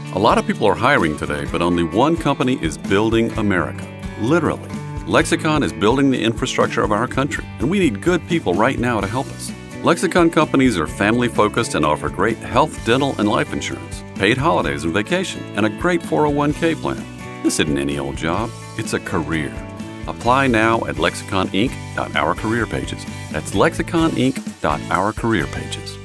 A lot of people are hiring today, but only one company is building America. Literally. Lexicon is building the infrastructure of our country, and we need good people right now to help us. Lexicon companies are family-focused and offer great health, dental, and life insurance, paid holidays and vacation, and a great 401k plan. This isn't any old job. It's a career. Apply now at lexiconinc.ourcareerpages. That's lexiconinc.ourcareerpages.